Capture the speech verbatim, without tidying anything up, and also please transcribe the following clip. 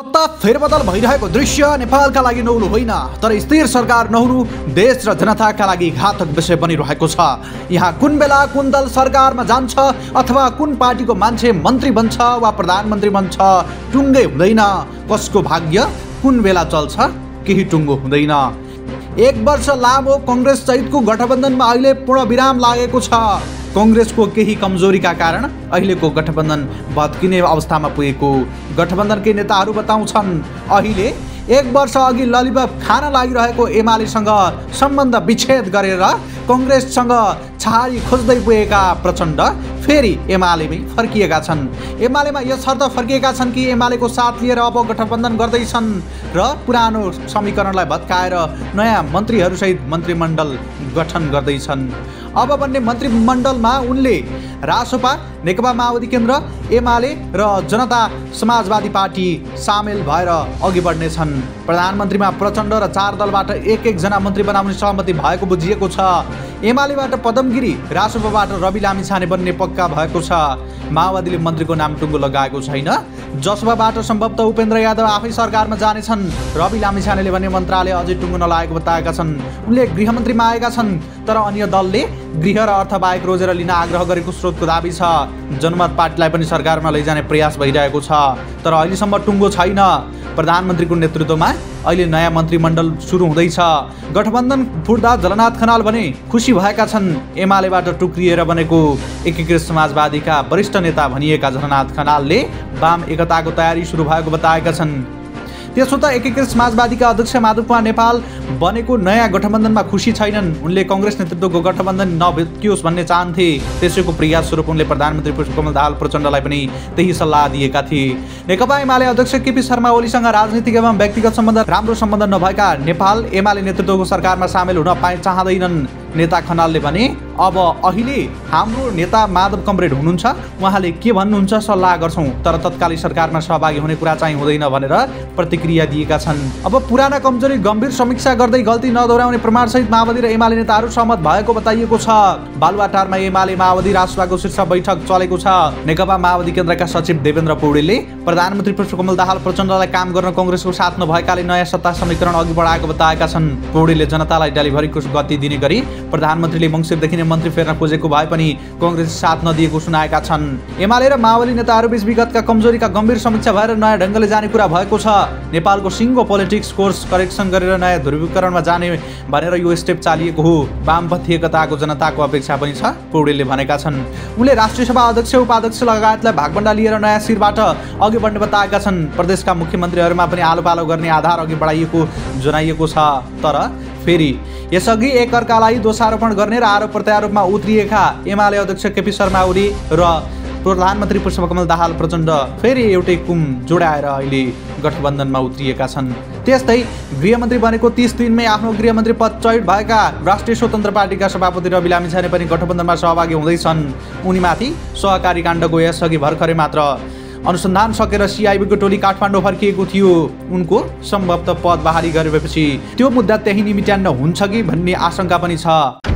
सत्ता फेरबदल भइरहेको दृश्य नेपालका लागि नौलो होइन, तर स्थिर सरकार नहुनु देश र जनताका लागि घातक विषय बनिरहेको छ। यहाँ कुन बेला कुन दल सरकारमा जान्छ अथवा कुन पार्टीको मान्छे मन्त्री बन्छ वा प्रधानमन्त्री बन्छ टुङ्गै हुँदैन। कसको भाग्य कुन बेला चल्छ केही टुङ्गो हुँदैन। एक वर्ष लामो कांग्रेस सहितको गठबन्धनमा अहिले पूर्ण विराम लागेको छ। कांग्रेसको केही कमजोरीका कारण अहिलेको गठबन्धन भत्किने अवस्थामा पुगेको गठबन्धनकै नेताहरू बताउँछन्। अहिले एक वर्ष अघि ललिपप खान लागिरहेको एमालेसँग सम्बन्ध विच्छेद गरेर कांग्रेससँग छाडी खोज्दै पुगेका प्रचण्ड फेरि एमालेमै फर्किएका छन्। एमालेमा यसर्थ फर्किएका छन् कि एमालेको साथ लिएर अब गठबन्धन गर्दैछन् र पुरानो समीकरणलाई भत्काएर नयाँ मन्त्रीहरूसहित मन्त्रीमण्डल गठन गर्दैछन्। अब बन्ने मन्त्रीमण्डलमा उनले रासोपा, नेकपा माओवादी केन्द्र, एमाले र जनता समाजवादी पार्टी सामेल भएर अघि बढ्नेछन्। प्रधानमन्त्रीमा प्रचण्ड र चार दलबाट एक एकजना मन्त्री बनाउने सहमति भएको बुझिएको छ। एमालेबाट पदमगिरी, रासोपाबाट रवि लामिछाने बन्ने पक्का भएको छ। माओवादीले मन्त्रीको नाम टुङ्गो लगाएको छैन। जसपाबाट सम्भवतः उपेन्द्र यादव आफै सरकारमा जानेछन्। रवि लामिछानेले भने मन्त्रालय अझै टुङ्गो नलागेको बताएका छन्। उनले गृहमन्त्रीमा आएका छन्, तर अन्य दलले गृह र अर्थ बाहेक रोजेर लिन आग्रह गरेको स्रोतको दाबी छ। जनमत पार्टीलाई पनि सरकारमा लैजाने प्रयास भइरहेको छ, तर अहिलेसम्म टुङ्गो छैन। प्रधानमन्त्रीको नेतृत्वमा अहिले नयाँ मन्त्रीमण्डल सुरु हुँदैछ। गठबन्धन फुट्दा झलनाथ खनाल भने खुसी भएका छन्। एमालेबाट टुक्रिएर बनेको एकीकृत समाजवादीका वरिष्ठ नेता भनिएका झलनाथ खनालले वाम एकताको तयारी सुरु भएको बताएका छन्। त्यसो त एकीकृत समाजवादीका अध्यक्ष माधव कुमार नेपाल बनेको नयाँ गठबन्धनमा खुसी छैनन्। उनले कांग्रेस नेतृत्वको गठबन्धन नभेटियोस् भन्ने चाहन्थे। त्यसैको प्रयास स्वरूप उनले प्रधानमन्त्री पुष्पकमल दाहाल प्रचण्डलाई पनि त्यही सल्लाह दिएका थिए। नेकपा एमाले अध्यक्ष केपी शर्मा ओलीसँग राजनीतिक एवं व्यक्तिगत सम्बन्ध राम्रो सम्बन्ध नभएका नेपाल एमाले नेतृत्वको सरकारमा सामेल हुन पाए चाहँदैनन्। नेता खनालले भने अब अहिले हाम्रो नेता माधव कमरेड हुनुहुन्छ, उहाँले के भन्नुहुन्छ सल्लाह गर्छौँ, तर तत्कालीन सरकारमा सहभागी हुने कुरा चाहिँ हुँदैन भनेर प्रतिक्रिया दिएका छन्। अब पुराना कमजोरी गम्भीर समीक्षा गर्दै गल्ती नदोहोऱ्याउने प्रमाणसहित माओवादी र एमाले नेताहरू सहमत भएको बताइएको छ। बालुवाटारमा एमाले माओवादी रासपाको शीर्ष बैठक चलेको छ। नेकपा माओवादी केन्द्रका सचिव देवेन्द्र पौडेलले प्रधानमन्त्री पुष्पकमल दाहाल प्रचण्डलाई काम गर्न कांग्रेसको साथ नभएकाले नयाँ सत्ता समीकरण अघि बढाएको बताएका छन्। पौडेलले जनतालाई डेलिभरीको गति दिने गरी प्रधानमन्त्रीले मङ्सिरदेखि नै मन्त्री फेर्न खोजेको भए पनि कांग्रेस साथ नदिएको सुनाएका छन्। एमाले र माओवादी नेताहरूबीच विगतका कमजोरीका गम्भीर समीक्षा भएर नयाँ ढङ्गले जाने कुरा भएको छ। नेपालको सिङ्गो पोलिटिक्स कोर्स करेक्सन गरेर नयाँ ध्रुवीकरणमा जाने भनेर यो स्टेप चालिएको हो। वामपन्थी एकताको जनताको अपेक्षा पनि छ, पौडेलले भनेका छन्। उनले राष्ट्रिय सभा अध्यक्ष, उपाध्यक्ष लगायतलाई भागभण्डा लिएर नयाँ शिरबाट अघि बढ्ने बताएका छन्। प्रदेशका मुख्यमन्त्रीहरूमा पनि आलो पालो गर्ने आधार अघि बढाइएको जनाइएको छ। तर फेरि यसअघि एकअर्कालाई दोषारोपण गर्ने र आरोप प्रत्यारोपमा उत्रिएका एमाले अध्यक्ष केपी शर्मा ओली र प्रधानमन्त्री पुष्पकमल दाहाल प्रचण्ड फेरि एउटै कुम जोडाएर अहिले गठबन्धनमा उत्रिएका छन्। त्यस्तै गृहमन्त्री बनेको तीस दिनमै आफ्नो गृहमन्त्री पद चयन भएका राष्ट्रिय स्वतन्त्र पार्टीका सभापति रवि लामिछाने पनि गठबन्धनमा सहभागी हुँदैछन्। उनीमाथि सहकारी काण्डको यसअघि भर्खरै मात्र अनुसन्धान सकेर सिआइबीको टोली काठमाडौँ फर्किएको थियो। उनको सम्भवतः पद बहाली गरेपछि त्यो मुद्दा त्यही निमित्यान्न हुन्छ कि भन्ने आशंका पनि छ।